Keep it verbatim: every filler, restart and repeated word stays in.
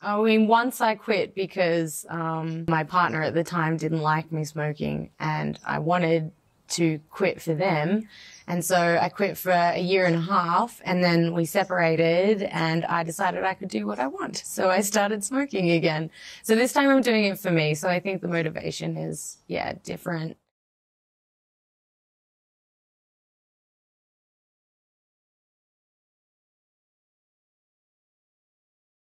I mean, once I quit because um, my partner at the time didn't like me smoking and I wanted to quit for them. And so I quit for a year and a half and then we separated and I decided I could do what I want. So I started smoking again. So this time I'm doing it for me. So I think the motivation is, yeah, different.